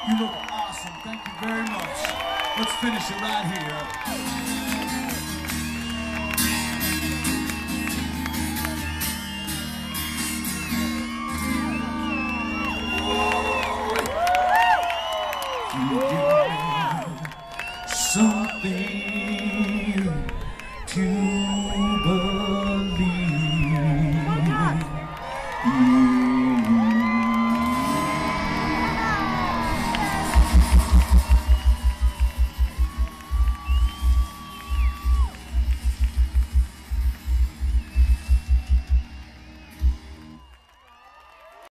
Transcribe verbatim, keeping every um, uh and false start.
You look awesome. Thank you very much. Let's finish it right here.